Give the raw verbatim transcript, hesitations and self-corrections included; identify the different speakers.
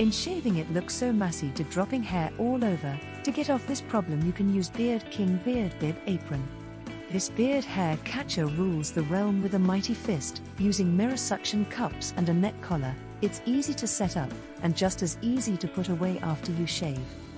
Speaker 1: In shaving it looks so messy to dropping hair all over. To get off this problem you can use Beard King Beard Bib Apron. This beard hair catcher rules the realm with a mighty fist, using mirror suction cups and a neck collar. It's easy to set up, and just as easy to put away after you shave.